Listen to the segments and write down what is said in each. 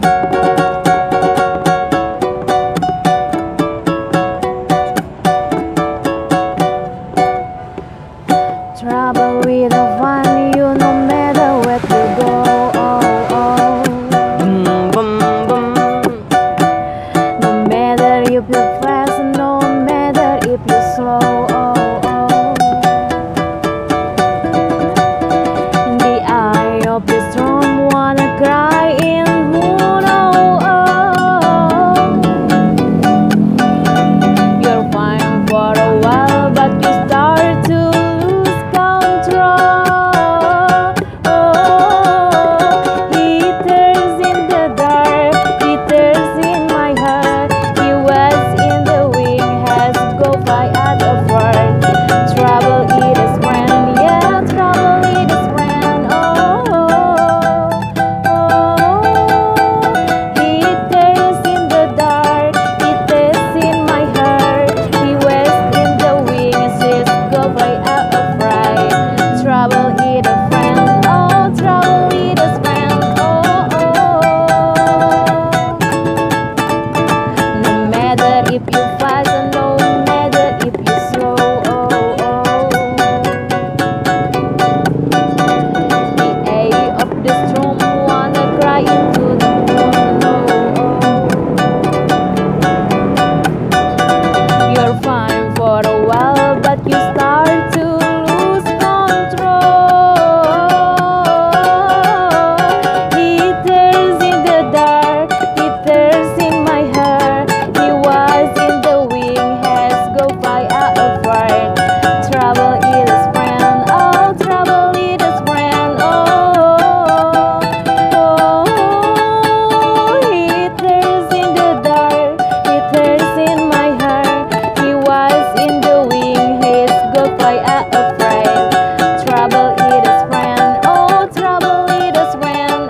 Trouble with the fun, you no matter where to go. No matter if you're fast, no matter if you're slow. In the eye of the storm, wanna cry in moon. You're fine for a while, but you start to lose control. Heaters in the dark, heaters in my heart. He was in the wing, has go fly out of heart. Trouble is his friend, yeah, trouble is his friend. Heaters in the dark, heaters in my heart. He was in the wing, says go fly out of right. Trouble is a friend, trouble is his friend. No matter if you fast, no matter if you slow. The eye of the storm wanna cry into the moon. You're fine for a while, but you start to lose control. Heaters in the dark, heaters in my heart. He was in the wing, has go fly out of right. Trouble is his friend, trouble is his friend. Heaters in the dark, heaters in my heart. He was in the wing, his go fly out of right. Trouble is his friend, trouble is his friend.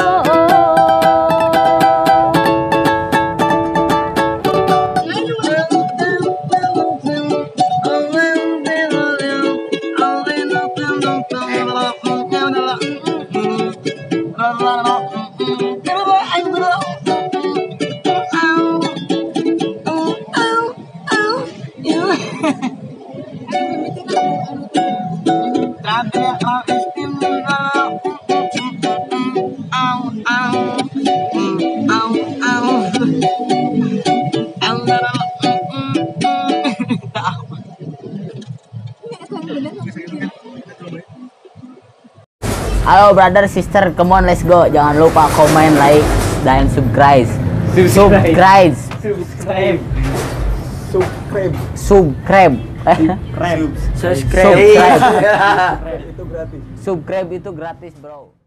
Halo brother, sister, come on, let's go. Jangan lupa komen, like, dan subscribe. Subscribe. Subscribe. Subscribe. Subscribe. Subscribe. Subscribe. Subscribe itu gratis, bro.